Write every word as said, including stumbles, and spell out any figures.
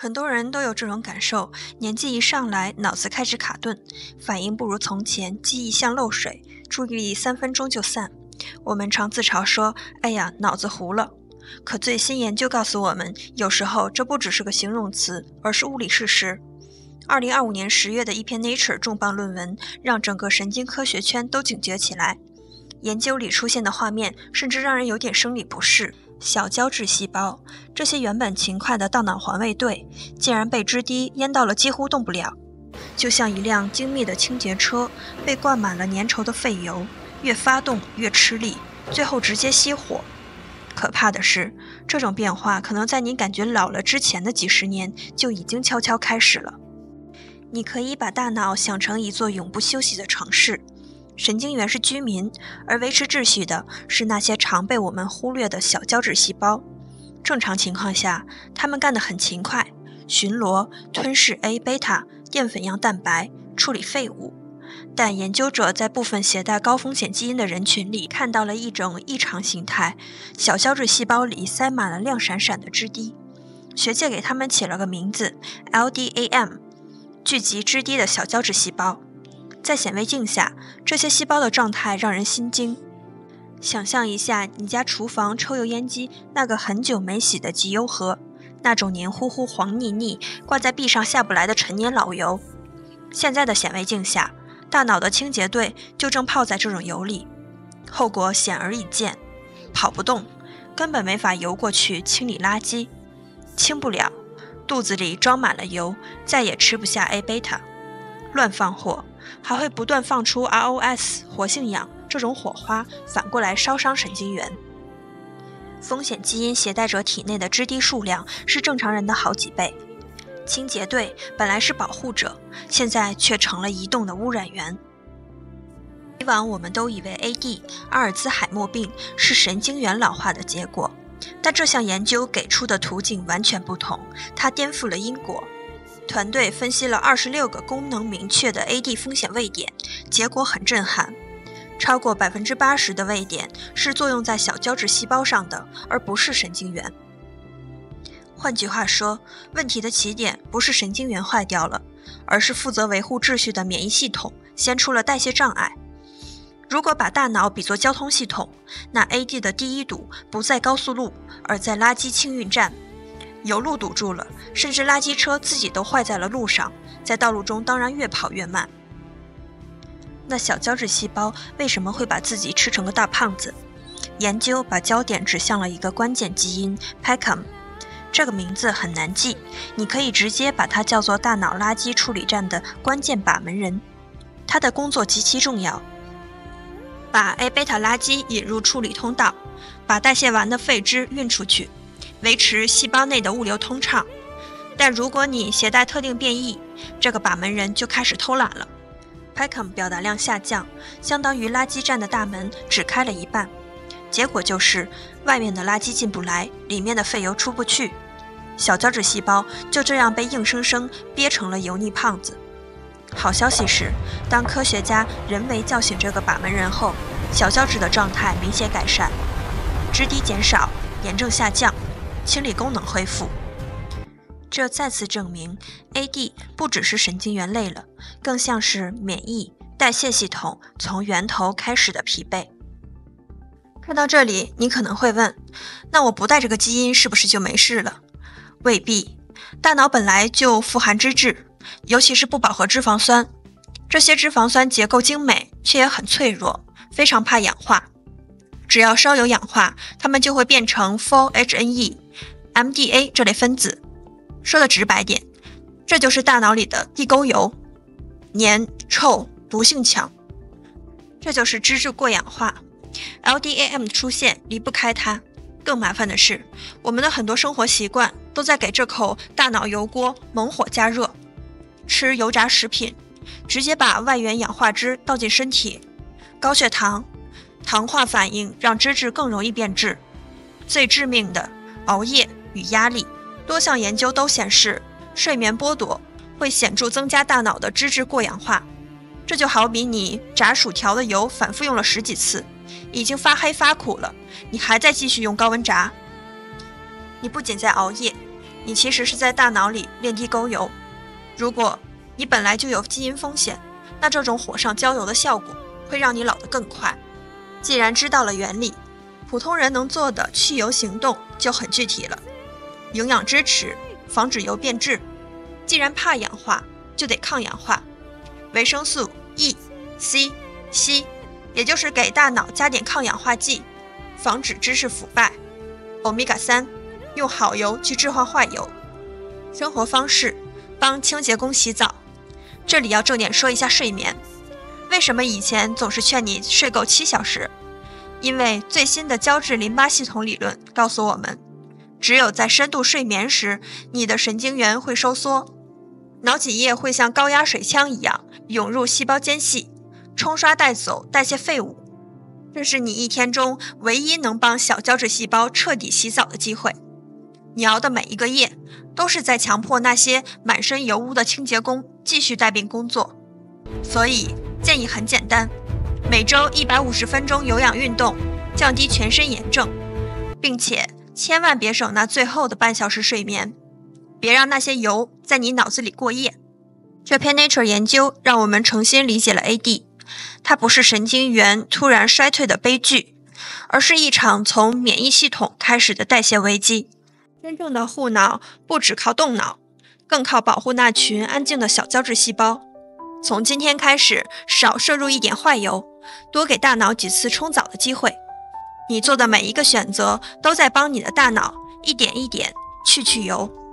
很多人都有这种感受，年纪一上来，脑子开始卡顿，反应不如从前，记忆像漏水，注意力三分钟就散。我们常自嘲说，哎呀，脑子糊了。可最新研究告诉我们，有时候这不只是个形容词，而是物理事实。二零二五年十月的一篇 Nature 重磅论文，让整个神经科学圈都警觉起来。研究里出现的画面，甚至让人有点生理不适。小胶质细胞，这些原本勤快的大脑环卫队，竟然被脂滴淹到了几乎动不了，就像一辆精密的清洁车被灌满了粘稠的废油，越发动越吃力，最后直接熄火。可怕的是，这种变化可能在你感觉老了之前的几十年就已经悄悄开始了。你可以把大脑想成一座永不休息的城市，神经元是居民，而维持秩序的是那些常被我们忽略的小胶质细胞。正常情况下，它们干得很勤快，巡逻、吞噬 A 贝塔、淀粉样蛋白、处理废物。但研究者在部分携带高风险基因的人群里看到了一种异常形态，小胶质细胞里塞满了亮闪闪的脂滴。学界给它们起了个名字 L D A M， 聚集脂滴的小胶质细胞。在显微镜下，这些细胞的状态让人心惊。想象一下你家厨房抽油烟机那个很久没洗的集油盒，那种黏糊糊、黄腻腻、挂在壁上下不来的陈年老油。现在的显微镜下，大脑的清洁队就正泡在这种油里，后果显而易见，跑不动，根本没法游过去清理垃圾，清不了，肚子里装满了油，再也吃不下 A 贝塔，乱放火，还会不断放出 R O S 活性氧这种火花，反过来烧伤神经元。风险基因携带者体内的脂滴数量是正常人的好几倍。清洁队本来是保护者，现在却成了移动的污染源。以往我们都以为 A D 阿尔兹海默病是神经元老化的结果，但这项研究给出的途径完全不同，它颠覆了因果。团队分析了二十六个功能明确的 A D 风险位点，结果很震撼，超过 百分之八十 的位点是作用在小胶质细胞上的，而不是神经元。换句话说，问题的起点不是神经元坏掉了，而是负责维护秩序的免疫系统先出了代谢障碍。如果把大脑比作交通系统，那 A D 的第一堵不在高速路，而在垃圾清运站。油路堵住了，甚至垃圾车自己都坏在了路上，在道路中当然越跑越慢。那小胶质细胞为什么会把自己吃成个大胖子？研究把焦点指向了一个关键基因 P A C A M， 这个名字很难记，你可以直接把它叫做大脑垃圾处理站的关键把门人。它的工作极其重要，把 A 贝塔垃圾引入处理通道，把代谢完的废脂运出去，维持细胞内的物流通畅。但如果你携带特定变异，这个把门人就开始偷懒了。P A C A M 表达量下降，相当于垃圾站的大门只开了一半，结果就是外面的垃圾进不来，里面的废油出不去，小胶质细胞就这样被硬生生憋成了油腻胖子。好消息是，当科学家人为叫醒这个把门人后，小胶质的状态明显改善，脂滴减少，炎症下降，清理功能恢复。这再次证明 A D 不只是神经元累了，更像是免疫代谢系统从源头开始的疲惫。看到这里，你可能会问，那我不带这个基因是不是就没事了？未必，大脑本来就富含脂质，尤其是不饱和脂肪酸，这些脂肪酸结构精美，却也很脆弱，非常怕氧化。只要稍有氧化，它们就会变成 四 H N E、M D A 这类分子。说的直白点，这就是大脑里的地沟油，黏、臭、毒性强。这就是脂质过氧化。L D A M 的出现离不开它。更麻烦的是，我们的很多生活习惯都在给这口大脑油锅猛火加热。吃油炸食品，直接把外源氧化脂倒进身体，高血糖、糖化反应让脂质更容易变质。最致命的，熬夜与压力。多项研究都显示，睡眠剥夺会显著增加大脑的脂质过氧化。这就好比你炸薯条的油反复用了十几次，已经发黑发苦了，你还在继续用高温炸。你不仅在熬夜， 你其实是在大脑里练地沟油。如果你本来就有基因风险，那这种火上浇油的效果会让你老得更快。既然知道了原理，普通人能做的去油行动就很具体了。营养支持，防止油变质。既然怕氧化，就得抗氧化。维生素 E、C、硒，也就是给大脑加点抗氧化剂，防止知识腐败。欧米伽三，用好油去置换坏油。生活方式，帮清洁工洗澡。这里要重点说一下睡眠。为什么以前总是劝你睡够七小时？因为最新的胶质淋巴系统理论告诉我们，只有在深度睡眠时，你的神经元会收缩，脑脊液会像高压水枪一样涌入细胞间隙，冲刷带走代谢废物。这是你一天中唯一能帮小胶质细胞彻底洗澡的机会。你熬的每一个夜，都是在强迫那些满身油污的清洁工继续带病工作。所以建议很简单，每周一百五十分钟有氧运动，降低全身炎症，并且千万别省那最后的半小时睡眠，别让那些油在你脑子里过夜。这篇 Nature 研究让我们重新理解了 A D， 它不是神经元突然衰退的悲剧，而是一场从免疫系统开始的代谢危机。真正的护脑不只靠动脑，更靠保护那群安静的小胶质细胞。从今天开始，少摄入一点坏油，多给大脑几次冲澡的机会。你做的每一个选择，都在帮你的大脑一点一点去去油。